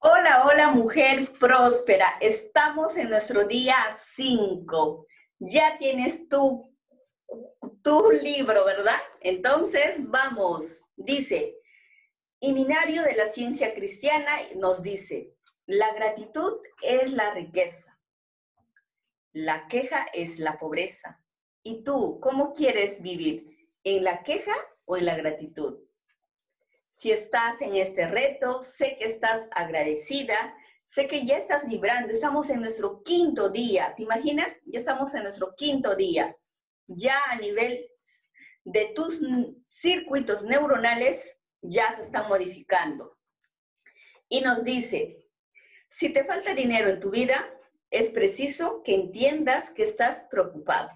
Hola, hola mujer próspera. Estamos en nuestro día 5. Ya tienes tu libro, ¿verdad? Entonces, vamos. Dice, Himnario de la Ciencia Cristiana nos dice, la gratitud es la riqueza, la queja es la pobreza. ¿Y tú, cómo quieres vivir? ¿En la queja o en la gratitud? Si estás en este reto, sé que estás agradecida, sé que ya estás vibrando, estamos en nuestro quinto día, ¿te imaginas? Ya estamos en nuestro quinto día. Ya a nivel de tus circuitos neuronales ya se están modificando. Y nos dice, si te falta dinero en tu vida, es preciso que entiendas que estás preocupado.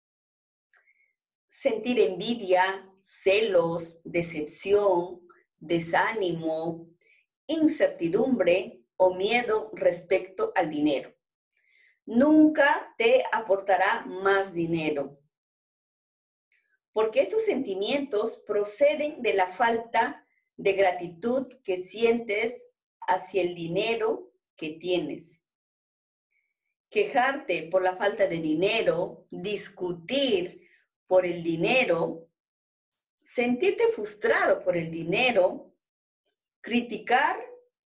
Sentir envidia, celos, decepción, desánimo, incertidumbre o miedo respecto al dinero. Nunca te aportará más dinero, porque estos sentimientos proceden de la falta de gratitud que sientes hacia el dinero que tienes. Quejarte por la falta de dinero, discutir por el dinero, sentirte frustrado por el dinero, criticar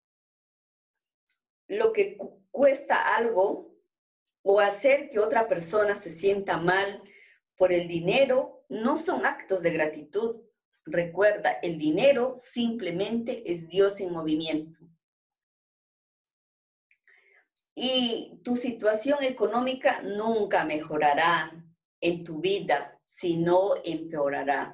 lo que cuesta algo o hacer que otra persona se sienta mal por el dinero no son actos de gratitud. Recuerda, el dinero simplemente es Dios en movimiento. Y tu situación económica nunca mejorará en tu vida, sino empeorará.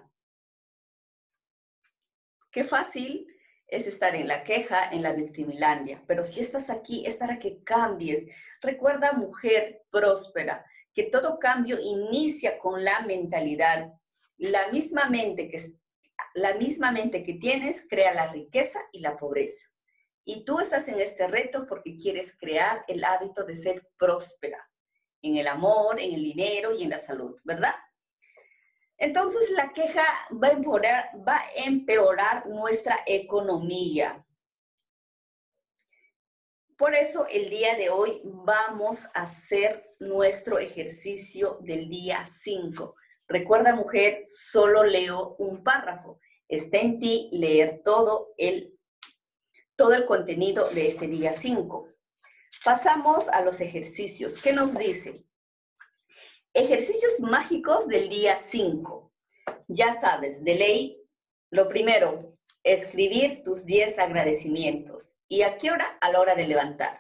Qué fácil es estar en la queja, en la victimilandia, pero si estás aquí es para que cambies. Recuerda, mujer próspera, que todo cambio inicia con la mentalidad. La misma mente que tienes crea la riqueza y la pobreza. Y tú estás en este reto porque quieres crear el hábito de ser próspera en el amor, en el dinero y en la salud, ¿verdad? Entonces la queja va a empeorar nuestra economía. Por eso el día de hoy vamos a hacer nuestro ejercicio del día 5. Recuerda, mujer, solo leo un párrafo. Está en ti leer todo el contenido de este día 5. Pasamos a los ejercicios. ¿Qué nos dice? Ejercicios mágicos del día 5. Ya sabes, de ley, lo primero, escribir tus 10 agradecimientos. ¿Y a qué hora? A la hora de levantarte.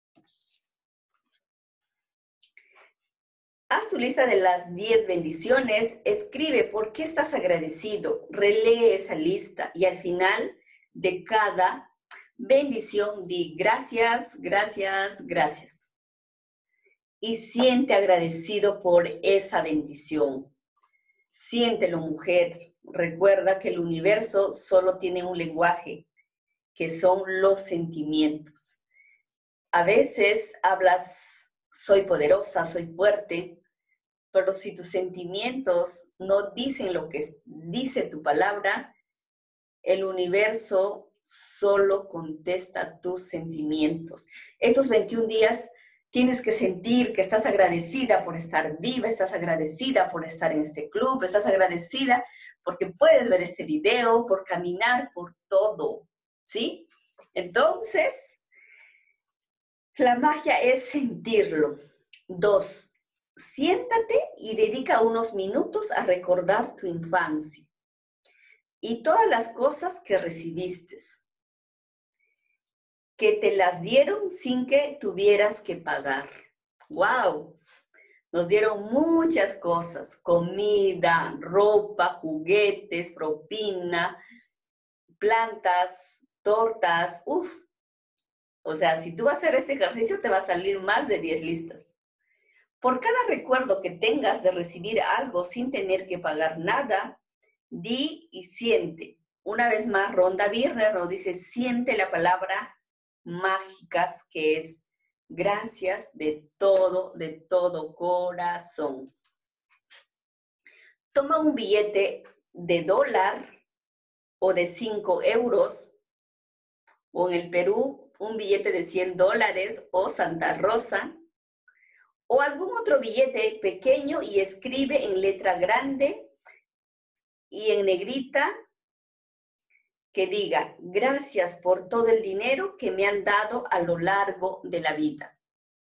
Haz tu lista de las 10 bendiciones, escribe por qué estás agradecido, relee esa lista y al final de cada bendición di gracias, gracias, gracias. Y siente agradecido por esa bendición. Siéntelo, mujer. Recuerda que el universo solo tiene un lenguaje, que son los sentimientos. A veces hablas, soy poderosa, soy fuerte, pero si tus sentimientos no dicen lo que dice tu palabra, el universo solo contesta tus sentimientos. Estos 21 días tienes que sentir que estás agradecida por estar viva, estás agradecida por estar en este club, estás agradecida porque puedes ver este video, por caminar, por todo, ¿sí? Entonces, la magia es sentirlo. 2, siéntate y dedica unos minutos a recordar tu infancia y todas las cosas que recibiste, que te las dieron sin que tuvieras que pagar. ¡Wow! Nos dieron muchas cosas, comida, ropa, juguetes, propina, plantas, tortas, ¡uf! O sea, si tú vas a hacer este ejercicio, te va a salir más de 10 listas. Por cada recuerdo que tengas de recibir algo sin tener que pagar nada, di y siente. Una vez más, Rhonda Byrne nos dice, siente la palabra mágicas que es gracias de todo corazón. Toma un billete de $1 o de 5 euros, o en el Perú un billete de $100 o Santa Rosa, o algún otro billete pequeño y escribe en letra grande y en negrita que diga, gracias por todo el dinero que me han dado a lo largo de la vida.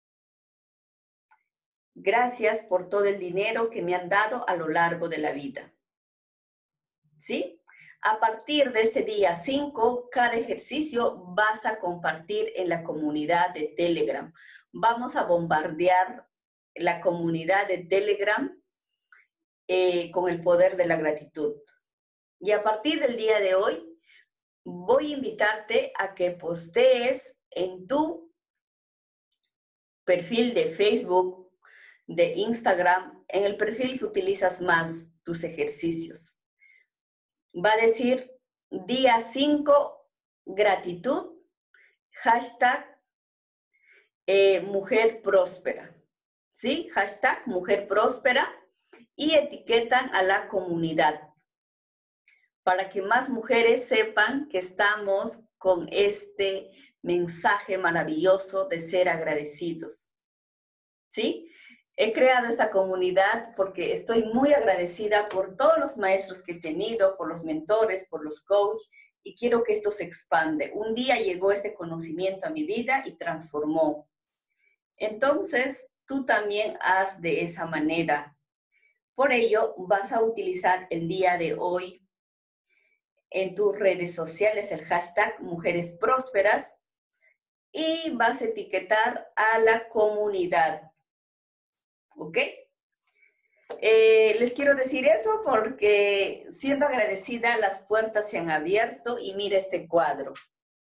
Gracias por todo el dinero que me han dado a lo largo de la vida. ¿Sí? A partir de este día 5, cada ejercicio vas a compartir en la comunidad de Telegram. Vamos a bombardear la comunidad de Telegram con el poder de la gratitud. Y a partir del día de hoy, voy a invitarte a que postees en tu perfil de Facebook, de Instagram, en el perfil que utilizas más tus ejercicios. Va a decir día 5, gratitud, hashtag mujer próspera, ¿sí? Hashtag mujer próspera y etiquetan a la comunidad para que más mujeres sepan que estamos con este mensaje maravilloso de ser agradecidos, ¿sí? He creado esta comunidad porque estoy muy agradecida por todos los maestros que he tenido, por los mentores, por los coaches, y quiero que esto se expande. Un día llegó este conocimiento a mi vida y transformó. Entonces, tú también haz de esa manera. Por ello, vas a utilizar el día de hoy en tus redes sociales el hashtag Mujeres Prósperas y vas a etiquetar a la comunidad. ¿Ok? Les quiero decir eso porque siendo agradecida las puertas se han abierto y mira este cuadro.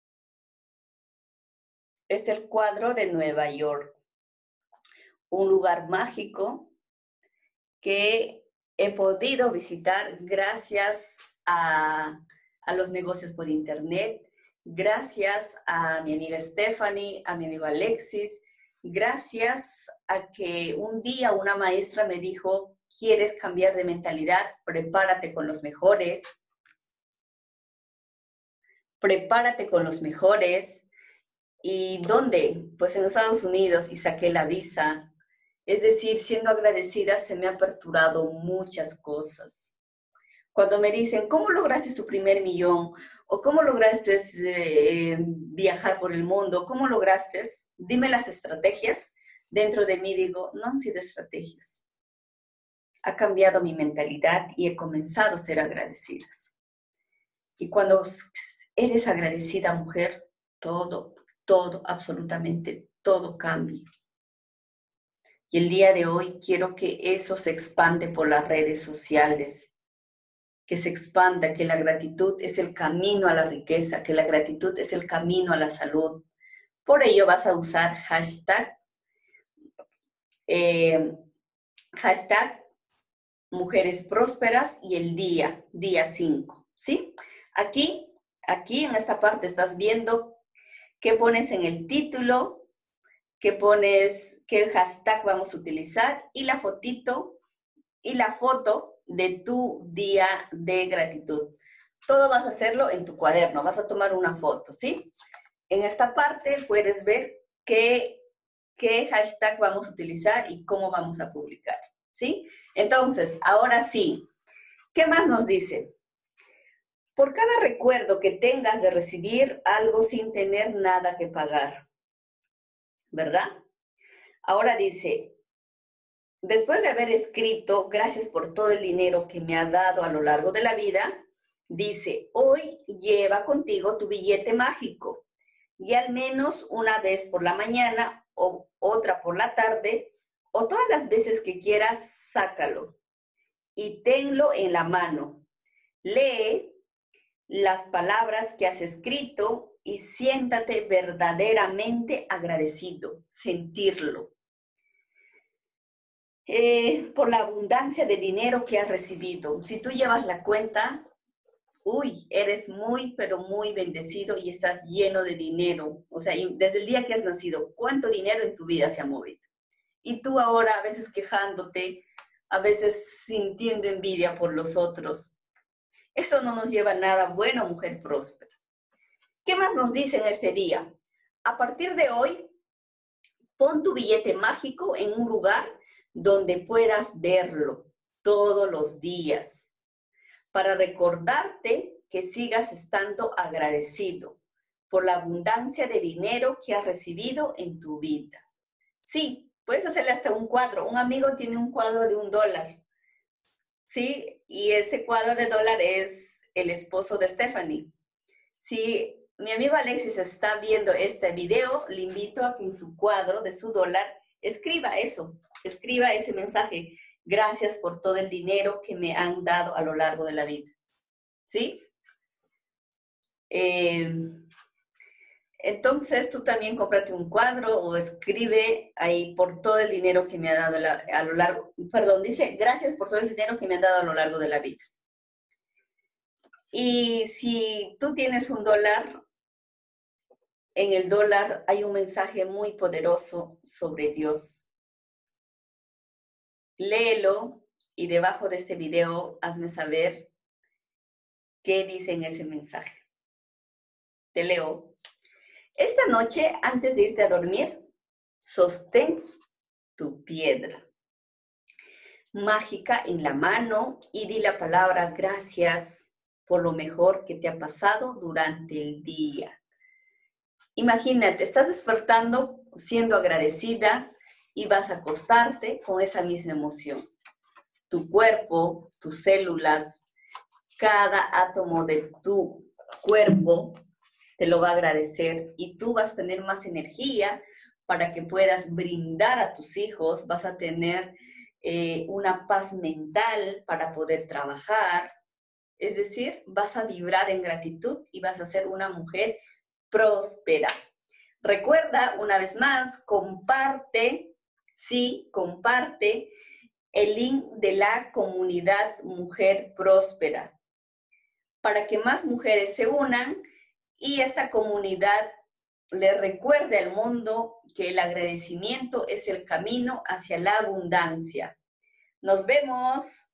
Es el cuadro de Nueva York. Un lugar mágico que he podido visitar gracias a los negocios por internet, gracias a mi amiga Stephanie, a mi amigo Alexis, gracias a que un día una maestra me dijo, ¿quieres cambiar de mentalidad? Prepárate con los mejores. Prepárate con los mejores. ¿Y dónde? Pues en Estados Unidos y saqué la visa. Es decir, siendo agradecida se me ha aperturado muchas cosas. Cuando me dicen, ¿cómo lograste tu primer millón? ¿O cómo lograste viajar por el mundo? ¿Cómo lograste? Dime las estrategias. Dentro de mí digo, no han sido estrategias. Ha cambiado mi mentalidad y he comenzado a ser agradecidas. Y cuando eres agradecida, mujer, todo, absolutamente todo cambia. Y el día de hoy quiero que eso se expande por las redes sociales, que se expanda, que la gratitud es el camino a la riqueza, que la gratitud es el camino a la salud. Por ello vas a usar hashtag Mujeres Prósperas y el día 5, ¿sí? Aquí en esta parte estás viendo qué pones en el título, qué pones, qué hashtag vamos a utilizar y la fotito y la foto de tu día de gratitud. Todo vas a hacerlo en tu cuaderno, vas a tomar una foto, ¿sí? En esta parte puedes ver qué hashtag vamos a utilizar y cómo vamos a publicar, ¿sí? Entonces, ahora sí, ¿qué más nos dice? Por cada recuerdo que tengas de recibir algo sin tener nada que pagar, ¿verdad? Ahora dice, después de haber escrito, gracias por todo el dinero que me ha dado a lo largo de la vida, dice, hoy lleva contigo tu billete mágico y al menos una vez por la mañana o otra por la tarde o todas las veces que quieras, sácalo y tenlo en la mano. Lee las palabras que has escrito y siéntate verdaderamente agradecido, sentirlo. Por la abundancia de dinero que has recibido. Si tú llevas la cuenta, eres muy, pero muy bendecido y estás lleno de dinero. O sea, desde el día que has nacido, ¿cuánto dinero en tu vida se ha movido? Y tú ahora a veces quejándote, a veces sintiendo envidia por los otros. Eso no nos lleva a nada bueno, mujer próspera. ¿Qué más nos dice en este día? a partir de hoy, pon tu billete mágico en un lugar donde puedas verlo todos los días para recordarte que sigas estando agradecido por la abundancia de dinero que has recibido en tu vida. Sí, puedes hacerle hasta un cuadro. Un amigo tiene un cuadro de $1. Sí, y ese cuadro de $1 es el esposo de Stephanie. Si mi amigo Alexis está viendo este video, le invito a que en su cuadro de su $1 escriba eso, escriba ese mensaje. Gracias por todo el dinero que me han dado a lo largo de la vida. ¿Sí? Entonces tú también cómprate un cuadro o escribe ahí por todo el dinero que me ha dado a lo largo, perdón, dice gracias por todo el dinero que me han dado a lo largo de la vida. Y si tú tienes $1, en el $1 hay un mensaje muy poderoso sobre Dios. Léelo y debajo de este video hazme saber qué dice en ese mensaje. Te leo. Esta noche, antes de irte a dormir, sostén tu piedra mágica en la mano y di la palabra gracias por lo mejor que te ha pasado durante el día. Imagínate, estás despertando siendo agradecida y vas a acostarte con esa misma emoción. Tu cuerpo, tus células, cada átomo de tu cuerpo te lo va a agradecer y tú vas a tener más energía para que puedas brindar a tus hijos, vas a tener una paz mental para poder trabajar, es decir, vas a vibrar en gratitud y vas a ser una mujer próspera. Recuerda, una vez más, comparte, sí, comparte el link de la comunidad Mujer Próspera para que más mujeres se unan y esta comunidad le recuerde al mundo que el agradecimiento es el camino hacia la abundancia. Nos vemos.